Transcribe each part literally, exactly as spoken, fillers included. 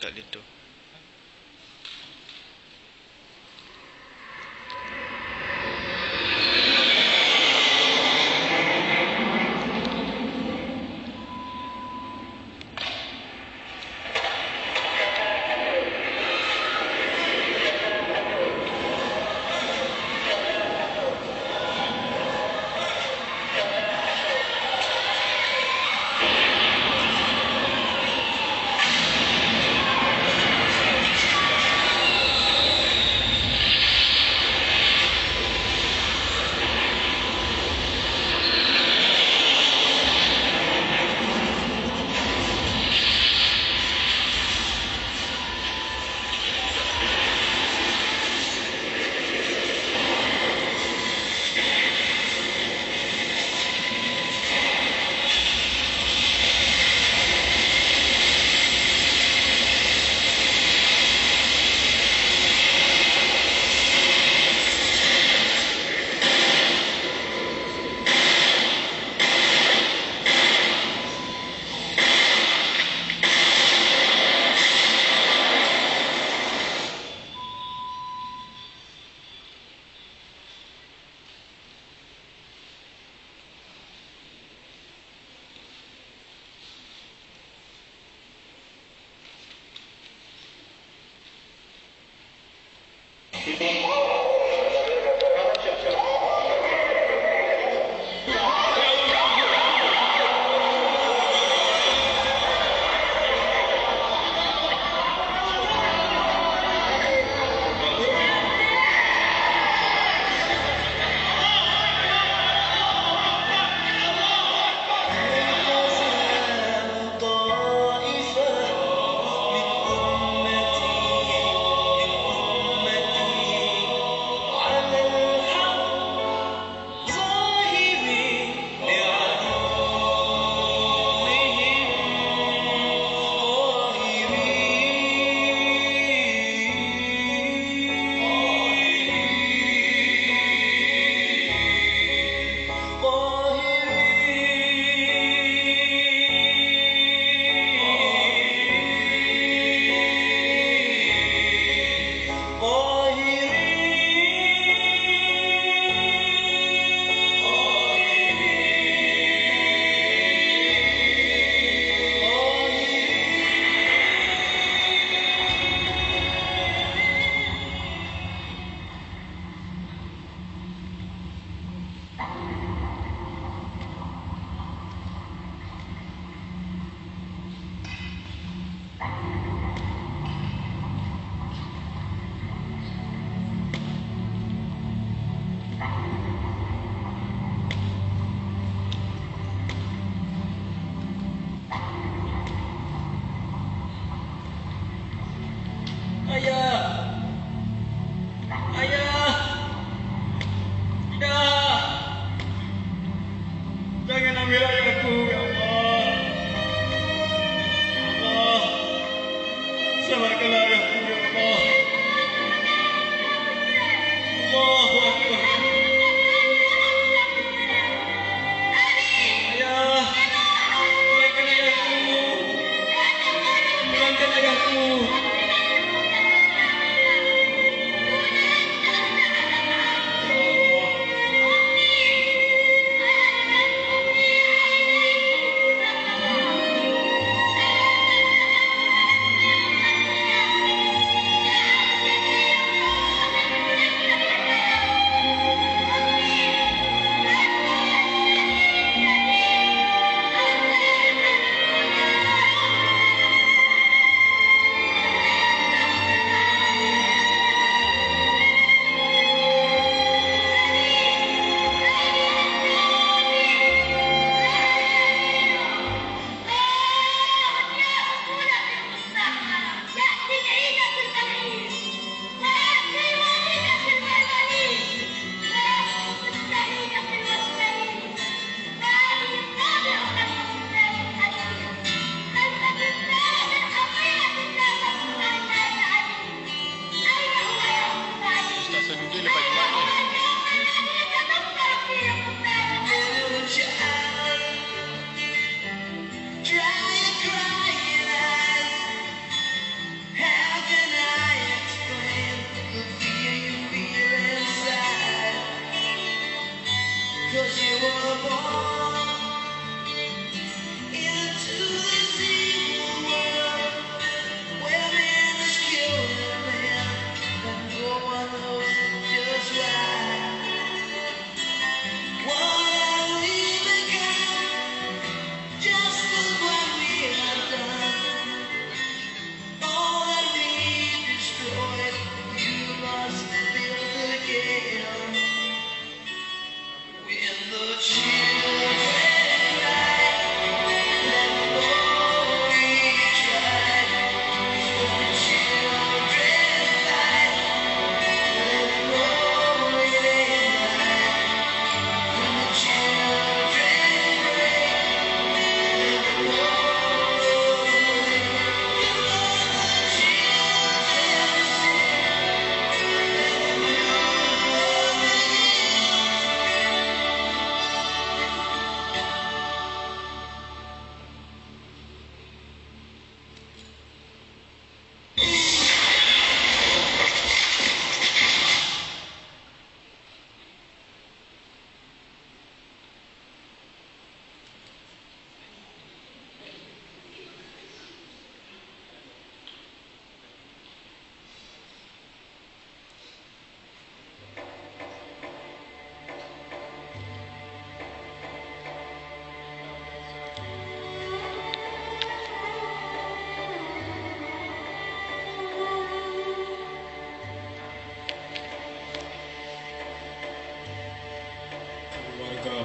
tadi tu.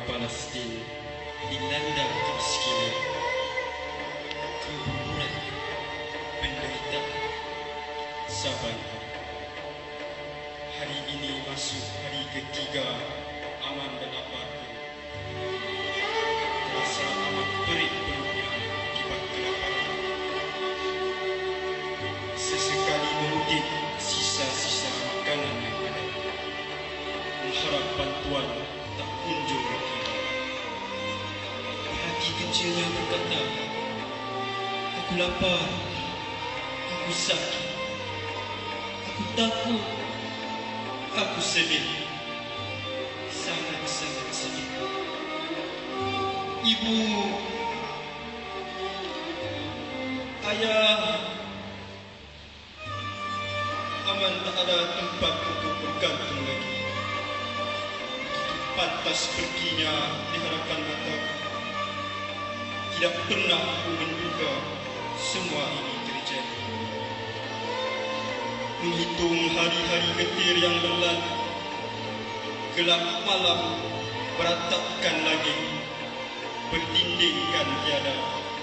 Palestin dilanda kemiskinan, keguguran, penderitaan, saban hari. Hari ini masuk hari ketiga aman dan lapar. Terasa amat perih perutnya akibat kelaparan. Sesekali mengutip sisa-sisa makanan yang ada, mengharap bantuan tak kunjung lagi. Hati kecilnya berkata, aku lapar, aku sakit, aku takut, aku sedih, sangat-sangat sedih. Ibu, ayah, aman tak ada tempat untuk bergantung lagi. Pantas perginya di hadapan mata. Tidak pernah aku menduga semua ini terjadi. Menghitung hari-hari getir yang berlalu, gelap malam beratapkan langit, berdindingkan tiada.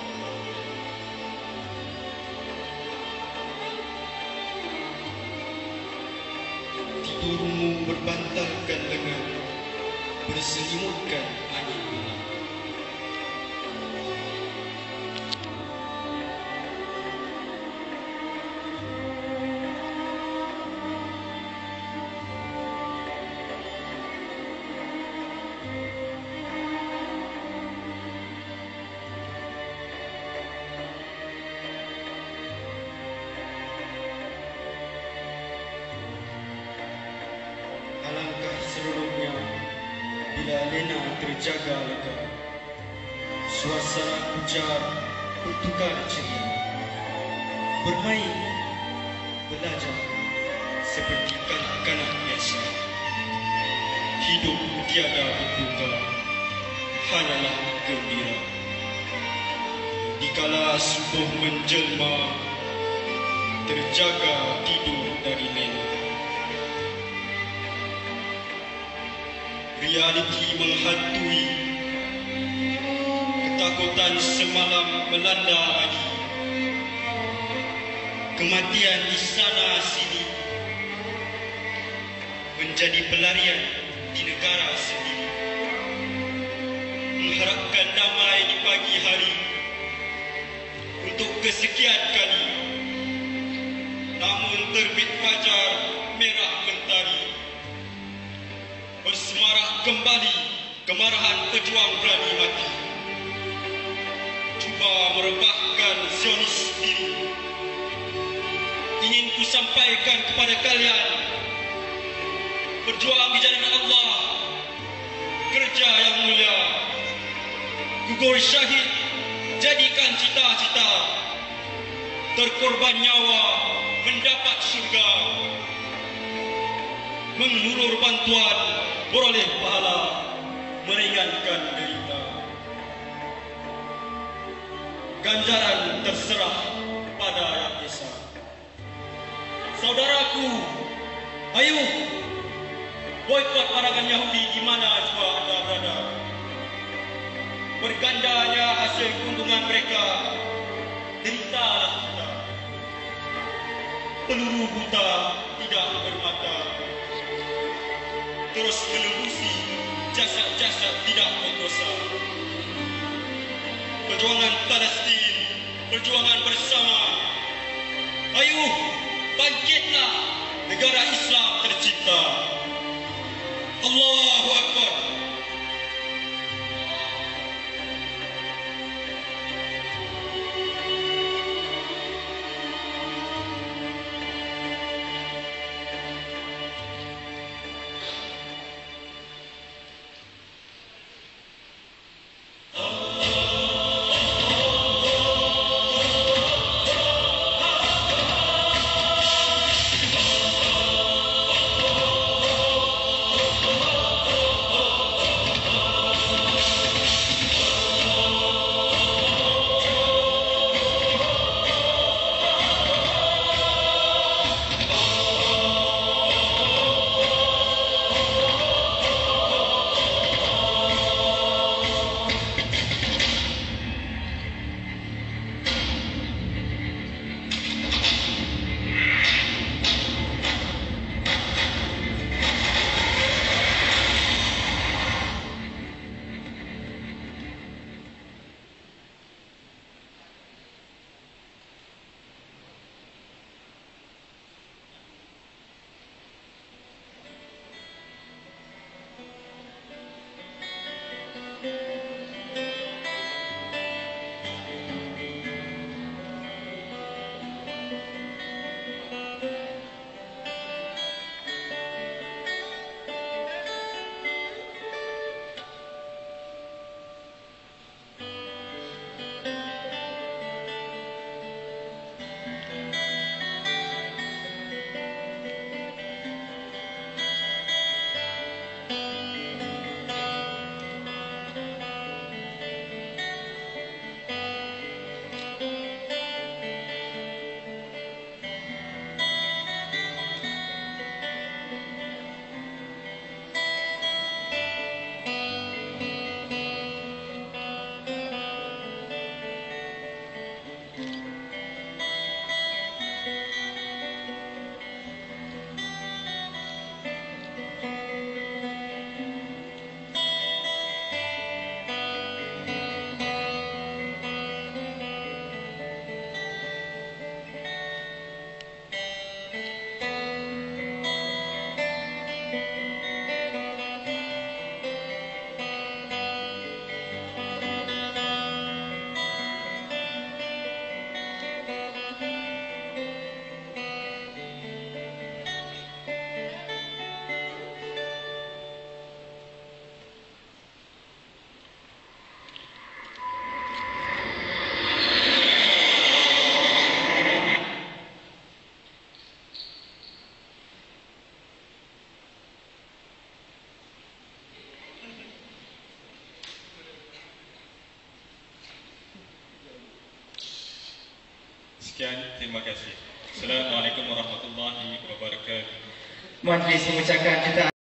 Tidurmu berbantalkan lengan, berselimutkan angin malam. Alangkah seronoknya bila lena terjaga lega, suasana ujar bertukar ceria, bermain, belajar seperti kanak-kanak biasa. Hidup tiada berduka, hanyalah gembira. Dikala subuh menjelma, terjaga tidur dari lena. Realiti menghantui, ketakutan semalam melanda lagi. Kematian di sana sini menjadi pelarian di negara sendiri. Mengharapkan damai di pagi hari untuk kesekian kali, namun terbit fajar merah mentari, bersemarak kembali kemarahan pejuang berani mati. Cuba merebahkan Zionis diri. Ingin ku sampaikan kepada kalian, berjuang di jalan Allah, kerja yang mulia, gugur syahid, jadikan cita-cita, terkorban nyawa, mendapat syurga, mengulur bantuan, beroleh pahala, meringankan derita. Ganjaran terserah pada Yang Esa. Saudaraku, ayo boikot pandangan Yahudi di mana juga anda berada. Bergandanya hasil keuntungan mereka, deritalah kita. Peluru buta tidak bermata, terus menembusi jasad-jasad tidak berdosa. Perjuangan Palestin, perjuangan bersama. Ayo, bangkitlah negara Islam tercinta. Allahu Akbar. Oh Sekian, terima kasih. Assalamualaikum warahmatullahi wabarakatuh. Mohon mengucapkan kita